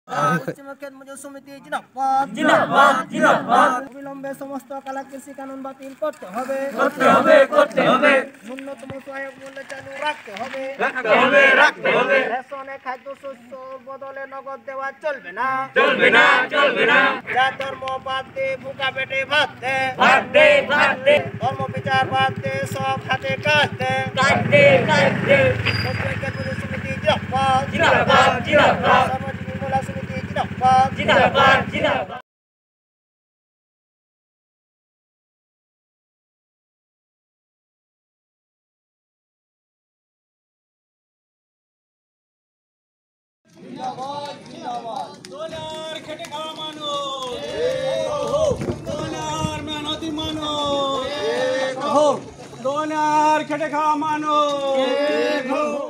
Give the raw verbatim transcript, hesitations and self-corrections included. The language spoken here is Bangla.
পশ্চিমবঙ্গের মজুর সমিতি জিন্দাবাদ জিন্দাবাদ জিন্দাবাদ। অবিলম্বে সমস্ত কালা কৃষি কানুন বাতিল করতে হবে করতে হবে করতে হবে। ন্যূনতম সহায়ক মূল্য চালু রাখতে হবে রাখতে হবে রাখতে হবে। রেশনে খাদ্যশস্য বদলে নগদ দেওয়া চলবে না চলবে না চলবে না। যা ধর্ম বাদ দে ভুকা পেটে ভাত দে ভাত দে ভাত দে। ধর্ম বিচার বাদ দে সব হাতে কাজ দে কাজ দে কাজ দে। পশ্চিমবঙ্গের মজুর সমিতি জিন্দাবাদ জিন্দাবাদ জিন্দাবাদ। সামাজিক মহিলা সমিতি জিন্দাবাদ জিন্দাবাদ জিন্দাবাদ। ডলার খেটে খাওয়া মানুষ, ডলার মেহনতি মানুষ, ডলার খেটে খাওয়া মানুষ।